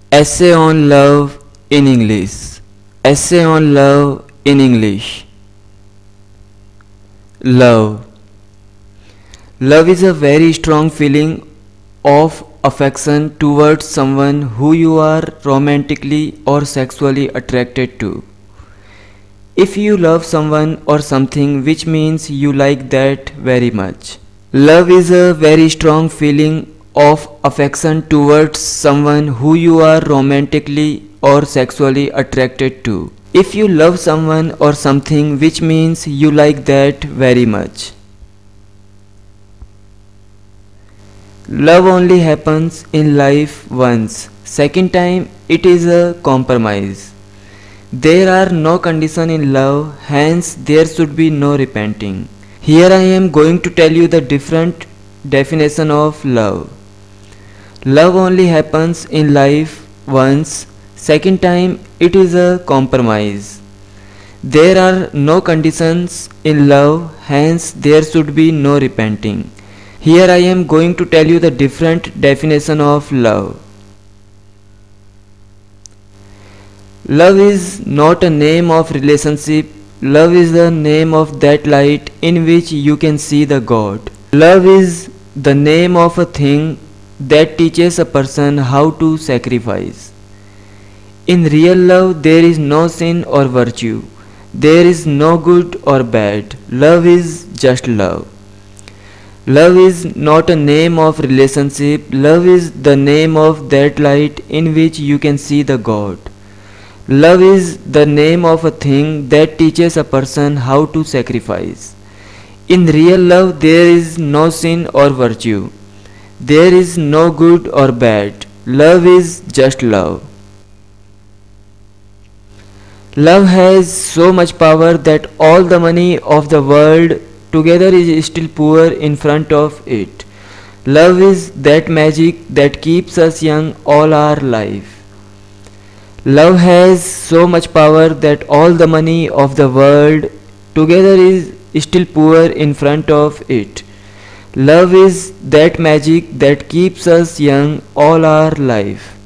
Essay on love in English. Essay on love in English. Love. Love is a very strong feeling of affection towards someone who you are romantically or sexually attracted to. If you love someone or something, which means you like that very much. Love is a very strong feeling of affection towards someone who you are romantically or sexually attracted to. If you love someone or something, which means you like that very much. Love only happens in life once. Second time, it is a compromise. There are no conditions in love, hence there should be no repenting. Here I am going to tell you the different definition of love. Love only happens in life once. Second time, it is a compromise. There are no conditions in love, hence there should be no repenting. Here I am going to tell you the different definition of love. Love is not a name of relationship. Love is the name of that light in which you can see the God. Love is the name of a thing that teaches a person how to sacrifice. In real love, there is no sin or virtue. There is no good or bad. Love is just love. Love is not a name of relationship. Love is the name of that light in which you can see the God. Love is the name of a thing that teaches a person how to sacrifice. In real love, there is no sin or virtue. There is no good or bad. Love is just love. Love has so much power that all the money of the world together is still poor in front of it. Love is that magic that keeps us young all our life. Love has so much power that all the money of the world together is still poor in front of it. Love is that magic that keeps us young all our life.